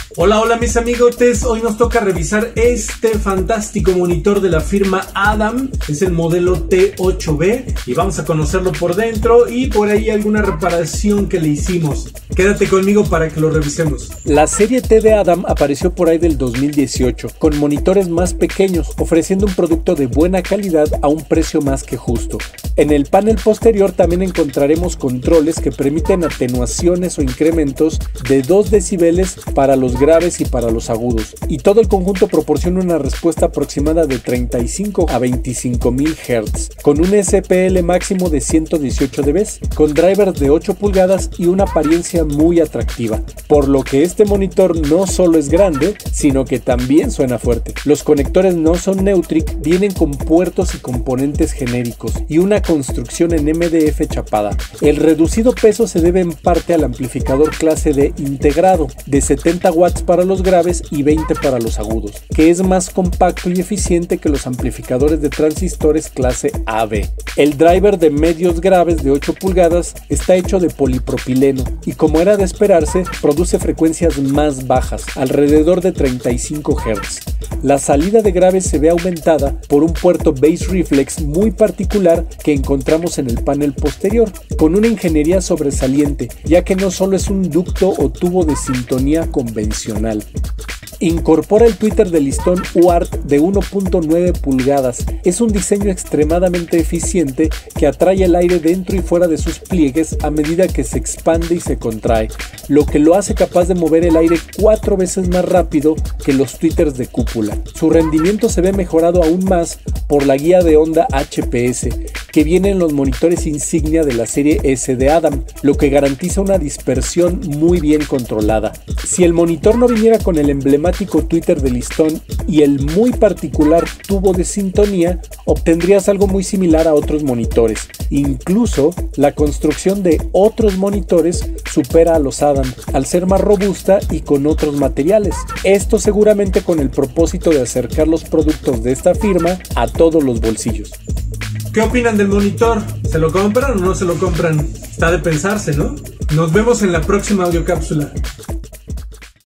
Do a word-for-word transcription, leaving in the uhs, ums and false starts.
Hola, hola mis amigotes, hoy nos toca revisar este fantástico monitor de la firma Adam. Es el modelo T ocho B y vamos a conocerlo por dentro y por ahí alguna reparación que le hicimos. Quédate conmigo para que lo revisemos. La serie T de Adam apareció por ahí del dos mil dieciocho, con monitores más pequeños, ofreciendo un producto de buena calidad a un precio más que justo. En el panel posterior también encontraremos controles que permiten atenuaciones o incrementos de dos decibeles para los graves y para los agudos, y todo el conjunto proporciona una respuesta aproximada de treinta y cinco a veinticinco mil hertz, con un S P L máximo de ciento dieciocho decibelios, con drivers de ocho pulgadas y una apariencia muy atractiva, por lo que este monitor no solo es grande, sino que también suena fuerte. Los conectores no son Neutrik, vienen con puertos y componentes genéricos y una construcción en M D F chapada. El reducido peso se debe en parte al amplificador clase D integrado, de setenta watts para los graves y veinte para los agudos, que es más compacto y eficiente que los amplificadores de transistores clase A B. El driver de medios graves de ocho pulgadas está hecho de polipropileno y, como era de esperarse, produce frecuencias más bajas, alrededor de treinta y cinco hertz. La salida de graves se ve aumentada por un puerto Bass Reflex muy particular que encontramos en el panel posterior, con una ingeniería sobresaliente, ya que no solo es un ducto o tubo de sintonía convencional. Incorpora el tweeter de listón U A R T de uno punto nueve pulgadas. Es un diseño extremadamente eficiente que atrae el aire dentro y fuera de sus pliegues a medida que se expande y se contrae, lo que lo hace capaz de mover el aire cuatro veces más rápido que los tweeters de cúpula. Su rendimiento se ve mejorado aún más por la guía de onda H P S, que viene en los monitores insignia de la serie S de Adam, lo que garantiza una dispersión muy bien controlada. Si el monitor no viniera con el emblemático tweeter de listón y el muy particular tubo de sintonía, obtendrías algo muy similar a otros monitores. Incluso la construcción de otros monitores supera a los Adam al ser más robusta y con otros materiales. Esto seguramente con el propósito de acercar los productos de esta firma a todos los bolsillos. ¿Qué opinan del monitor? ¿Se lo compran o no se lo compran? Está de pensarse, ¿no? Nos vemos en la próxima audiocápsula.